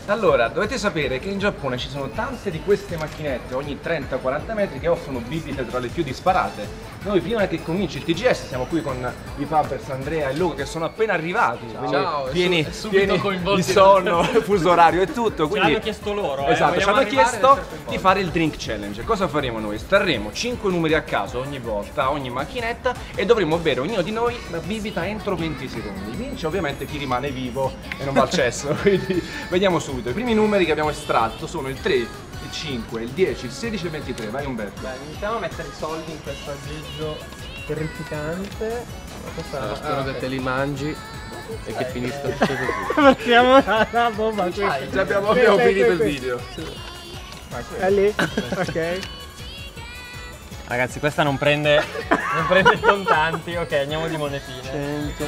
Allora, dovete sapere che in Giappone ci sono tante di queste macchinette ogni 30-40 metri che offrono bibite tra le più disparate. Noi prima che cominci il TGS siamo qui con i Puppers, Andrea e Luca che sono appena arrivati. Ciao, pieni coinvolti di sonno, fuso orario e tutto. Ce l'hanno chiesto loro. Esatto, ci hanno chiesto di fare il drink challenge. Cosa faremo noi? Starremo 5 numeri a caso ogni volta, ogni macchinetta e dovremo bere ognuno di noi la bibita entro 20 secondi. Vince ovviamente chi rimane vivo e non va al cesso. Quindi vediamo subito. I primi numeri che abbiamo estratto sono il 3, il 5, il 10, il 16 e il 23. Vai Umberto. Dai, iniziamo a mettere i soldi in questo aggeggio terrificante. Allora, spero che te li mangi e che finisca tutto così. Partiamo la bomba qui. Abbiamo finito il video. È lì, ok. Ragazzi, questa non prende i contanti. Ok, andiamo di monetine. 100.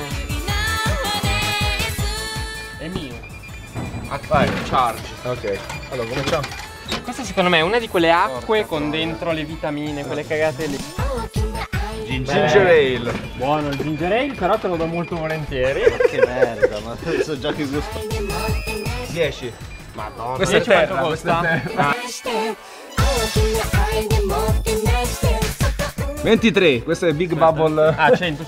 È mio. Vai, charge. Ok, allora cominciamo. Questa secondo me è una di quelle acque con dentro le vitamine, quelle cagate lì. Ginger ale. Buono il ginger ale, però te lo do molto volentieri. Che merda, ma so già che gusto. 10. Madonna. Questa è 10 quanto terra, questa costa? è terra. 23, questo è Big Bubble. Ah, 100.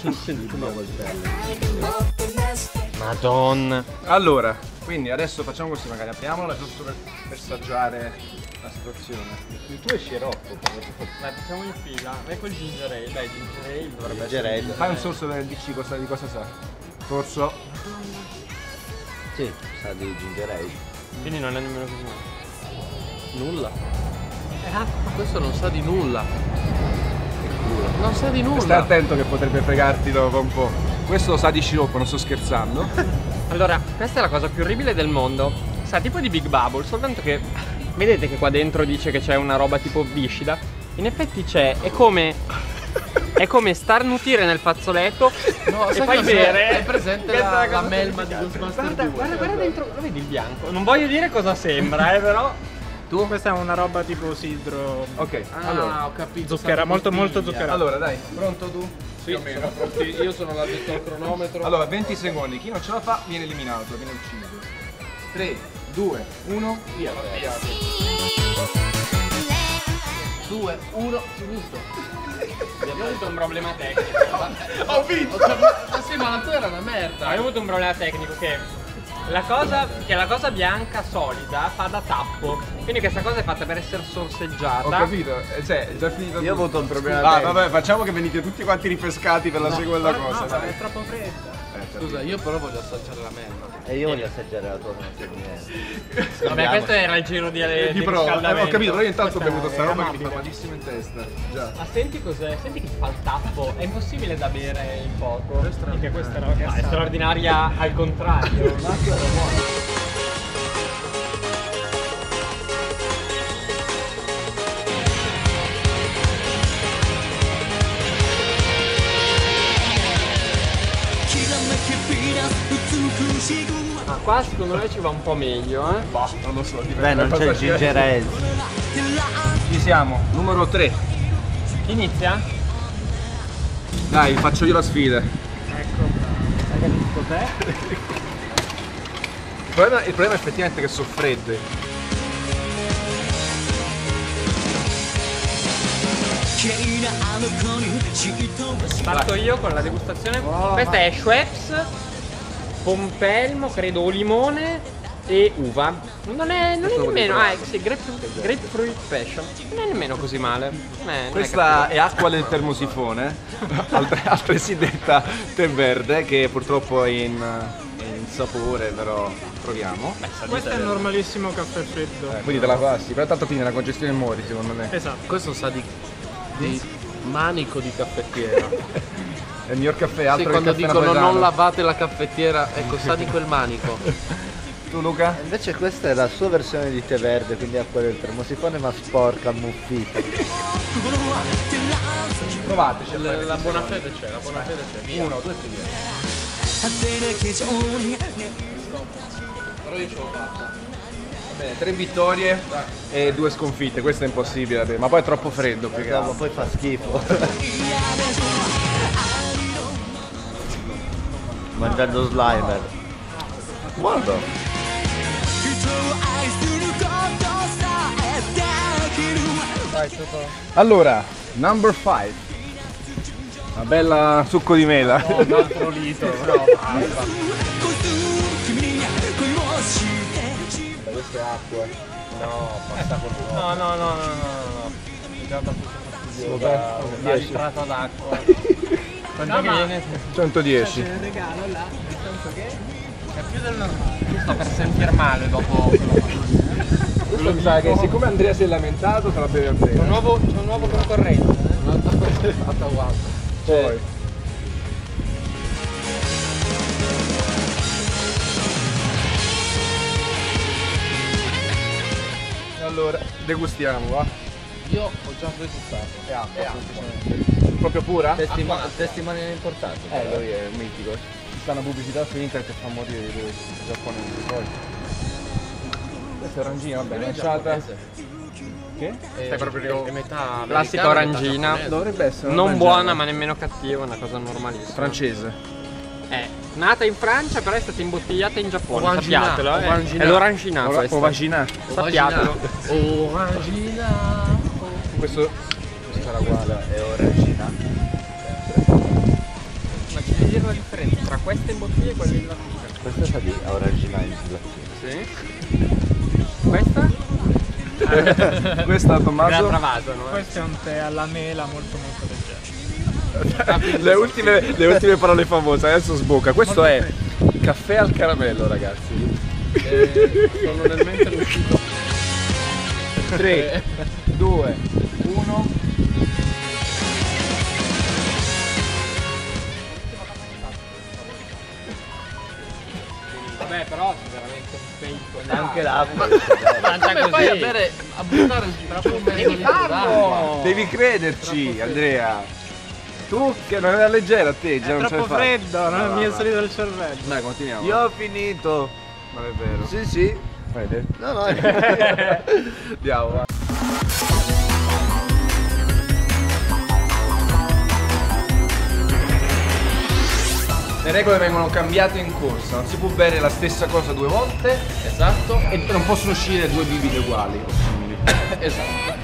Madonna. Allora, quindi adesso facciamo così, magari apriamola giusto per assaggiare la situazione. Il tuo è sciroppo. Dai, facciamo in fila. Ecco il ginger ale. Dai, ginger ale dovrebbe Ginger essere. ale. Fai un sorso per DC, di cosa sa? Sorso. Sì, sa di ginger ale. Quindi non è nemmeno così male. Nulla. Questo non sa di nulla. Non sa di nulla. Stai attento che potrebbe fregarti dopo un po'. Questo sa di sciroppo, non sto scherzando. Allora, questa è la cosa più orribile del mondo. Sa tipo di Big Bubble, soltanto che vedete che qua dentro dice che c'è una roba tipo viscida. In effetti c'è, è come starnutire nel fazzoletto e fai bere. Hai presente la melma di Ghostbusters 2? Guarda dentro, lo vedi il bianco? Non voglio dire cosa sembra, però. Tu? Questa è una roba tipo sidro. Ok, Ah, allora. ho capito. Zucchera, molto zuccherato. Allora, dai, pronto tu? Sì, sono pronti. Io sono l'addetto al cronometro. Allora, 20 secondi, chi non ce la fa viene eliminato, viene ucciso. 3, 2, 1, via. 2, 1, finito. Abbiamo avuto un problema tecnico. Ho vinto! Ma sì, ma la tua era una merda. Abbiamo avuto un problema tecnico che la cosa bianca solida fa da tappo. Quindi questa cosa è fatta per essere sorseggiata. Ho capito, cioè, è già finito. Io ho avuto un problema Ah, tecnico. vabbè, facciamo che venite tutti quanti ripescati per la seconda cosa, dai. È troppo fredda. Scusa, io però voglio assaggiare la melma. E io voglio assaggiare la tua melma. Vabbè, questo era il giro di Prova. riscaldamento. Ho capito, però io intanto ho Questa bevuto sta è roba che mi fa amabile. malissimo in testa. Già. Ma senti cos'è? Senti che fa il tappo. È impossibile da bere in poco. Perché questa è una Ah, è straordinaria al contrario. Ma qua secondo me ci va un po' meglio, eh? Bah, non lo so, Beh, non c'è il ginger ale. Ci siamo, numero 3. Chi inizia? Dai, faccio io la sfida. Ecco. Sai che dico te? Il problema è effettivamente che sono fredde. Parto io con la degustazione. Questa è Schweppes, pompelmo, credo, o limone e uva. Non è nemmeno. Ah, sì, grapefruit passion. Non è nemmeno così male. Non è Questa è acqua del termosifone, altresì detta tè verde, che purtroppo è in sapore, però proviamo. Questo è il normalissimo caffè freddo. Quindi te la passi, però tanto tiene la congestione e muori secondo me. Esatto. Questo sa di manico di caffettiera. È il miglior caffè, altro Sì, che quando caffè dicono napoletano. non lavate la caffettiera, ecco, sa di quel manico. Tu Luca? Invece questa è la sua versione di tè verde, quindi acqua del termosifone ma sporca, ammuffita. Provateci. La buona fede c'è, la buona fede c'è. 1, 2, 3. Però io ce l'ho fatta. Bene, 3 vittorie e 2 sconfitte, questo è impossibile da bere, ma poi è troppo freddo più che No, ma altro. poi fa schifo. Mangiando Slimer. Guarda. Allora, number 5. Una bella succo di mela. Un altro litro, però. Questa è acqua. No, passa col no, no, no, no, no, no. Già da una litrata d'acqua. Quanto che viene? 110. C'è il regalo là, nel senso che è più del normale. Sto per sentir male dopo quello Mi sa che siccome Andrea si è lamentato, te la beve Andrea. c'è un nuovo concorrente. Poi. Allora, degustiamo, va? Io ho già registrato. È acqua. Proprio pura? Testimoniano importante. Lui è un mitico. Ci sta una pubblicità su internet che fa morire di lui, giapponese. Poi. Questa è orangina, vabbè, lanciata. Che? Stai proprio è metà classica americana, metà orangina. giapponese. Dovrebbe essere una Non bel buona genere. ma nemmeno cattiva, una cosa normalissima. Francese. È nata in Francia, però è stata imbottigliata in Giappone, Orangina, sappiatelo. orangina. È l'orangina questa. O vagina. Sappiatelo. Orangina. Questo Sarà uguale, è orangina. Ma ci devi dire la differenza tra queste imbottiglie e quelle in lattina? Questa sa di orangina in latino. Sì. Questa? Questa Tommaso. La travasano, Questo è un tè alla mela molto leggero. le ultime parole famose, adesso sbocca. Questo è caffè al caramello, ragazzi. Sono nel mentre uscito. 3, 2, 1. Vabbè, però c'è veramente un fake. Anche l'acqua. Mangia Come fai a così. bere, a buttare proprio un mezzo litro d'acqua? Devi crederci, Andrea. Tu che non è leggera a te, già È non ce troppo la fai. freddo, non mi è salito il cervello. Dai, continuiamo. Io ho finito. Non è vero. Sì, sì. Vedi? No, no. Andiamo, va. Le regole vengono cambiate in corsa, non si può bere la stessa cosa due volte Esatto. e non possono uscire due bibite uguali o simili. Esatto.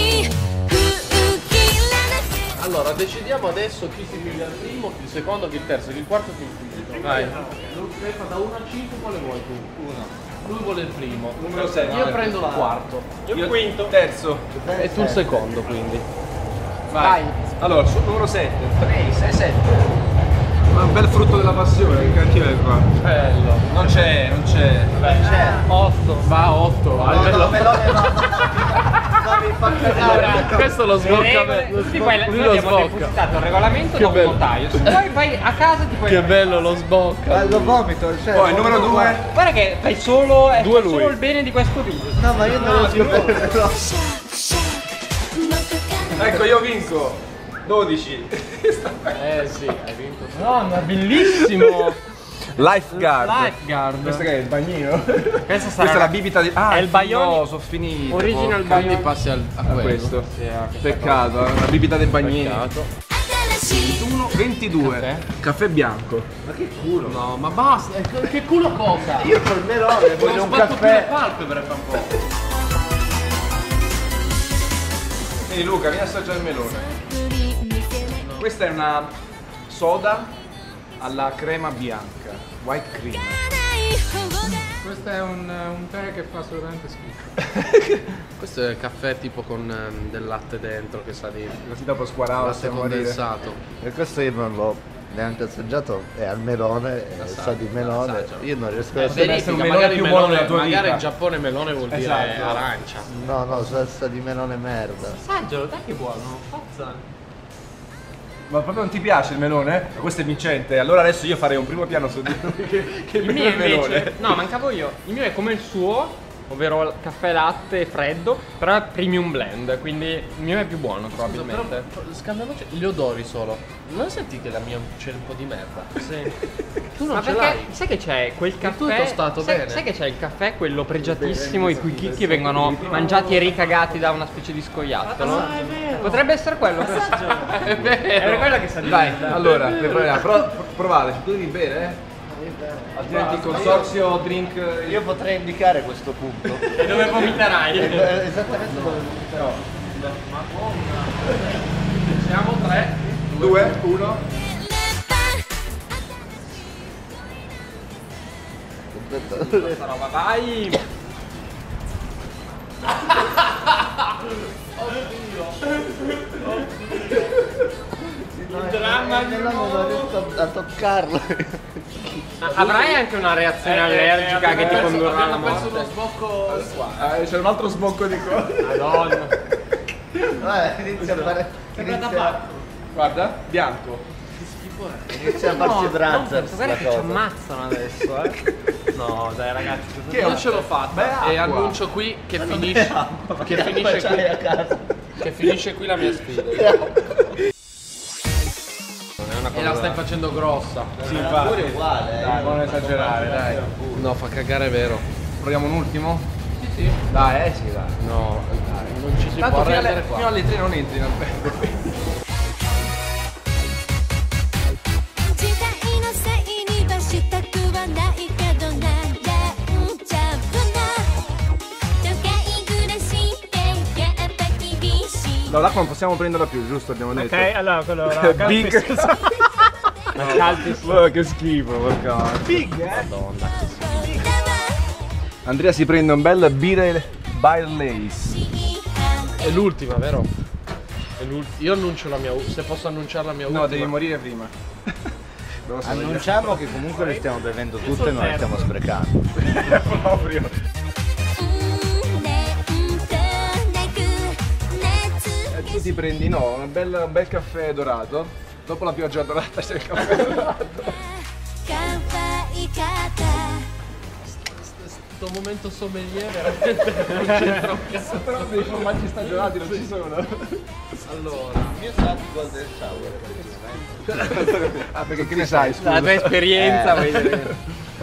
Allora, decidiamo adesso chi si piglia il primo, chi il secondo, chi il terzo, chi il quarto, chi il quinto. Vai. Stefano, da 1 a 5 quale vuoi tu? 1. Lui vuole il primo. Numero 6. Io prendo il quarto. Io il quinto. Terzo. E tu il secondo, quindi. Vai. Allora, numero 7. 3, 6, 7. Ma un bel frutto della passione, che cattivo è qua. Bello. Non c'è. C'è. 8. Va 8. No, melone no. No, mi fa cagare. Questo lo sbocca me. Tutti poi Lui noi lo abbiamo sbocca. depositato il regolamento Che da un bello. notaio. Se vuoi vai a casa ti puoi. Che bello lo sbocca. Lo vomito. Cioè, Poi, numero 2. Guarda che fai solo, Due fai lui. solo il bene di questo video. No, ma io non riesco a berlo. Ecco, io vinco. 12. Sì, hai vinto. No, ma bellissimo! Lifeguard. Lifeguard. Questo che è il bagnino? Questa sarà Questa è la bibita di... Ah, è il Bayoni- no, sono finito. Original Quindi Bayoni. passi a A quello. questo. Peccato, la bibita dei bagnini. Peccato. 1, 22. Caffè? Caffè bianco. Ma che culo. No, ma basta. Che culo cosa? Io col melone voglio un sbatto più le caffè. palpebre fra un po'. Quindi Luca, vieni a assaggiare il melone. Questa è una soda alla crema bianca. White cream. Questo è un tè che fa assolutamente schifo. Questo è il caffè tipo con del latte dentro che sa di Così dopo squaravo latte condensato. E questo io non l'ho neanche assaggiato, è al melone, sa di melone. assaggialo. Io non riesco a Deve essere un melone magari più buono della tua magari vita. in Giappone melone vuol dire Esatto. arancia. No, no, sa di melone merda. Assaggialo, dai che buono. Forza. Ma proprio non ti piace il melone? Ma questo è vincente. Allora adesso io farei un primo piano su di lui che Il il mio melone. invece, no, mancavo io. Il mio è come il suo, ovvero il caffè latte freddo, però è premium blend, quindi il mio è più buono probabilmente. Però scambiamoci gli odori solo. Non senti che la mia c'è un po' di merda? Sì. Tu non Ma ce perché l'hai. sai che c'è quel Il caffè? tuo è tostato sai, bene. sai che c'è il caffè, quello pregiatissimo, i cui chicchi vengono mangiati e ricagati da una specie di scoiattolo? Ah, è vero. Potrebbe essere quello. questo. È vero. È quello che sa di Dai, merda. allora, proviamo. Provate, tu devi bere, altrimenti il consorzio drink. Io potrei indicare questo punto. E dove vomiterai? Esattamente dove No, Siamo 3, 2, 1. Questa roba, vai! Il dramma non riesco a toccarlo. Avrai anche una reazione allergica che ti condurrà alla abbiamo perso uno morte. sbocco qua. C'è un altro sbocco di qua. Madonna. Inizia a fare. Guarda, bianco. Inizia a farsi brazza. Guarda che ci ammazzano adesso, No, dai ragazzi. Che Io ce l'ho fatta e annuncio qui che finisce che finisce qui la mia sfida. E la stai facendo grossa. Sì, infatti. Uguale, Dai, non esagerare, dai. No, fa cagare, vero. Proviamo un ultimo? Sì. Dai, sì, dai. No, non ci si Tanto può fino rendere fino qua. alle 3 non entri in albergo. 時代のせいにはしたくはないけどなんちゃうな都会暮らしってやっぱ厳しい No, l'acqua non possiamo prenderla più, giusto? Abbiamo detto. Ok, allora quello era Big. Calpis. Che schifo, porca. Big, Madonna. Andrea si prende un bel Beer Lace. È l'ultima, vero? Io annuncio la mia se posso annunciare la mia ultima. No, devi morire prima. Annunciamo che comunque le stiamo bevendo tutte e non le stiamo sprecando. Proprio. 夏 Tu ti prendi, no, un bel caffè dorato. Dopo la pioggia dorata c'è il caffè dorato. 可愛い方 Sto momento sommelier veramente non c'entra un cazzo. Però dei formaggi stagionati non ci sono. Allora, Io so golden shower. Ah, perché che ne sai, scusa? La tua esperienza, vuoi dire?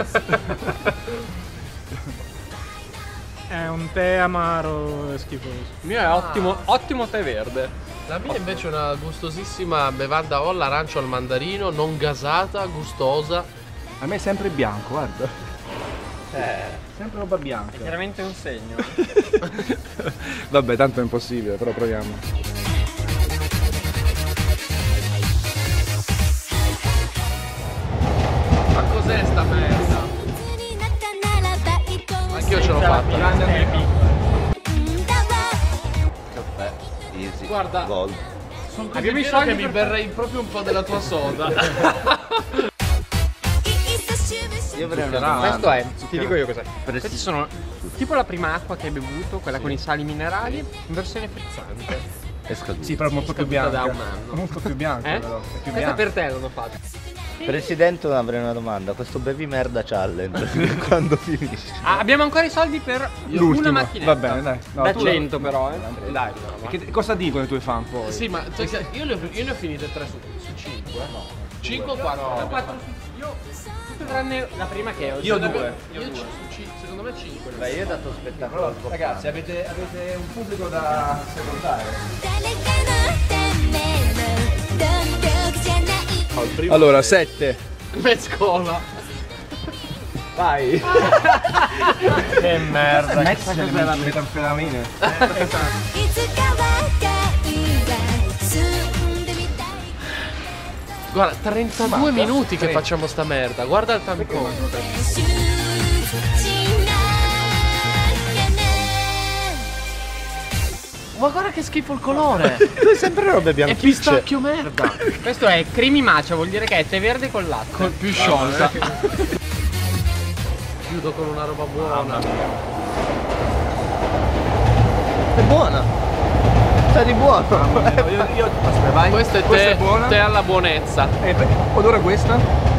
È un tè amaro e schifoso. Il mio è ottimo tè verde. la mia invece è una gustosissima bevanda all'arancio al mandarino, non gasata, gustosa. A me è sempre bianco, guarda. Sempre roba bianca. Chiaramente un segno. Vabbè, tanto è impossibile, però proviamo. Ma cos'è sta merda? になったならば一個 Anch'io ce l'ho fatta. Caffè, easy, Guarda. gold. Sono così Abbiamo i pieno soldi che mi per- berrei proprio un po' della tua soda. Io avrei una Questo domanda. è, ti dico io cos'è. Questi sono tipo la prima acqua che hai bevuto, quella con i sali minerali, in versione frizzante. È scaduto. Sì, però è molto più Scaduta bianca. da un anno. Molto più bianca, però. È più Questa bianca. per te l'hanno fatto. Presidente, avrei una domanda. Questo bevi merda challenge quando finisce? Ah, abbiamo ancora i soldi per una macchinetta. Va bene, dai. No, Da tu- 100 però, Dai. Cosa dicono i tuoi fan poi? Sì, ma io ne ho finite 3 su 5, no? 5 o 4? Io tutte tranne la prima che ho. Io due. Secondo me 5. Beh, io ho dato spettacolo. Ragazzi, avete un pubblico da secondare. 誰かのための貪欲じゃない Allora, 7. Mezcola. Vai. Che merda. Metti le metanfetamine. いつかは海は住んでみたい Guarda, 32 minuti che facciamo sta merda. Guarda il time code. しないかな Ma guarda che schifo il colore. Tu sempre robe È bianchicce. pistacchio merda. Questo è cremi matcha, vuol dire che è tè verde con latte. Più sciolta. Chiudo con una roba buona. È buona. Sta di buono. Aspetta, vai. Questo è Questa è buona. tè alla buonezza. Odore questa?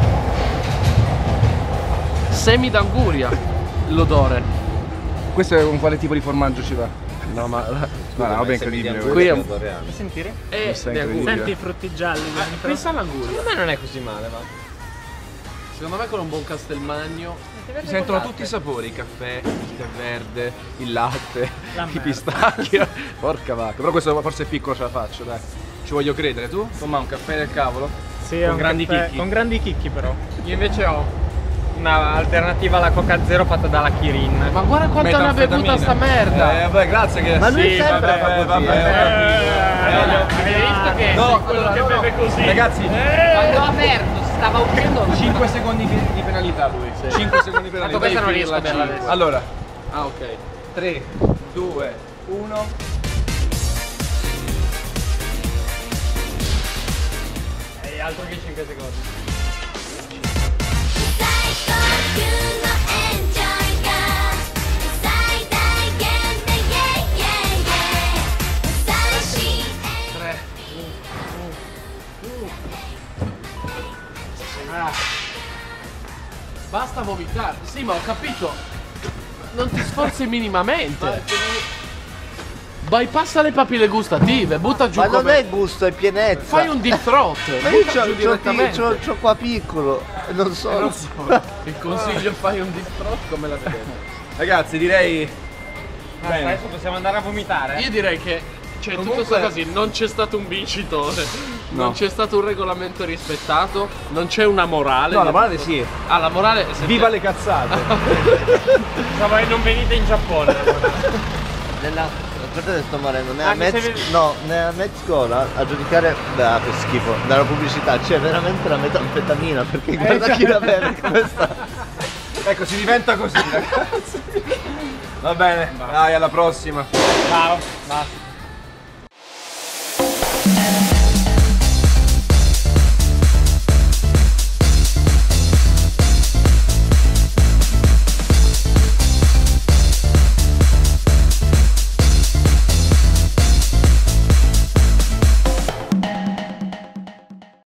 Semi d'anguria. L'odore. Questo è con quale tipo di formaggio ci va? No, ma Guarda, roba incredibile. Qui è un- Sentire? Questo è di incredibile. Senti i frutti gialli dentro? Qui sa l'anguria. Secondo me non è così male, va. Secondo me con un buon castelmagno. Si sentono tutti i sapori, il caffè, il tè verde, il latte, La i merda. pistacchi. Porca vacca. Però questo forse è piccolo, ce la faccio, dai. Ci voglio credere, tu? Insomma, un caffè del cavolo? Sì, Con è un grandi caffè- chicchi. Con grandi chicchi però. Io invece ho una alternativa alla Coca Zero fatta dalla Kirin. Ma guarda quanto ne ha bevuta sta merda. Vabbè, grazie che... Ma lui Sì, sempre fa così. Avete visto che No, quello che beve così. ragazzi, quando ha aperto si stava uscendo 5 secondi di penalità lui. 5 secondi di penalità. Tanto questa non riesco a berla adesso. Allora, Ah, ok. 3, 2, 1. E altro che 5 secondi. 最高級のエンジョイが最大限でイェイイェイイェイ最新 Basta vomitare. Sì, ma ho capito. Non ti sforzi minimamente. Bypassa le papille gustative, butta giù Ma non come... è gusto, è pienezza. Fai un deep throat. Ma io butta giù direttamente. c'ho qua piccolo e non so. Il consiglio fai un deep throat come la vedete. Ragazzi, direi... Bene. Adesso possiamo andare a vomitare. Io direi che cioè, Comunque- tutto sto così, non c'è stato un vincitore, non c'è stato un regolamento rispettato, non c'è una morale. No, la morale sì. Ah, la morale è Viva le cazzate. Pensavo che non venite in Giappone. Aspetta che sto morendo, Anche se vi- nella Mezzola a giudicare, beh, che schifo, dalla pubblicità c'è veramente la metanfetamina, perché guarda chi la beve questa. Ecco, si diventa così, ragazzi. Va bene, dai, alla prossima. Ciao. Basta.